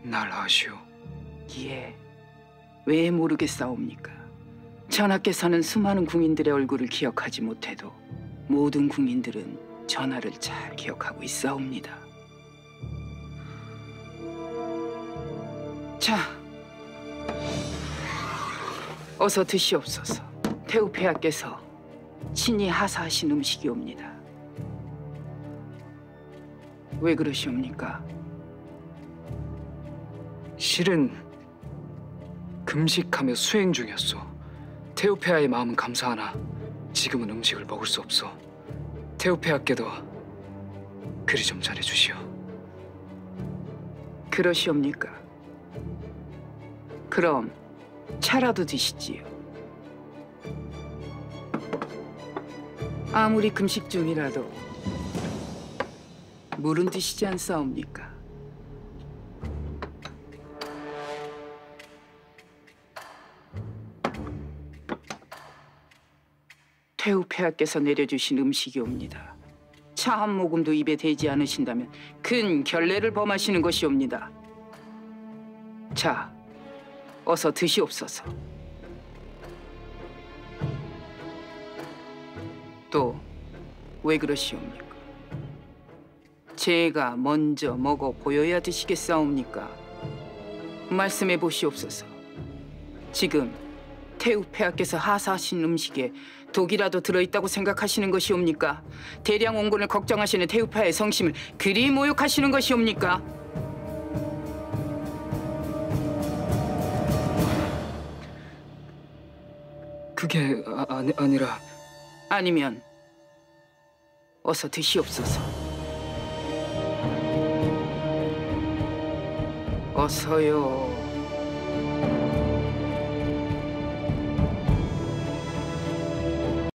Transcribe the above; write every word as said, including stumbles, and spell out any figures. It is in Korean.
날 아시오? 예, 왜 모르겠사옵니까? 전하께서는 수많은 궁인들의 얼굴을 기억하지 못해도 모든 궁인들은 전하를 잘 기억하고 있사옵니다. 자, 어서 드시옵소서. 태우폐하께서 친히 하사하신 음식이옵니다. 왜 그러시옵니까? 실은 금식하며 수행 중이었소. 태우폐하의 마음은 감사하나 지금은 음식을 먹을 수 없소. 태우폐하께도 그리 좀 잘해주시오. 그러시옵니까? 그럼 차라도 드시지요. 아무리 금식 중이라도 물은 드시지 않사옵니까? 태우폐하께서 내려주신 음식이옵니다. 차 한 모금도 입에 대지 않으신다면 큰 결례를 범하시는 것이옵니다. 자, 어서 드시옵소서. 또 왜 그러시옵니까? 제가 먼저 먹어 보여야 드시겠사옵니까? 말씀해 보시옵소서. 지금 태우폐하께서 하사하신 음식에 독이라도 들어있다고 생각하시는 것이옵니까? 대량 온건을 걱정하시는 태우폐하의 성심을 그리 모욕하시는 것이옵니까? 그게 아, 아니, 아니라... 아니면 어서 드시옵소서. 어서요.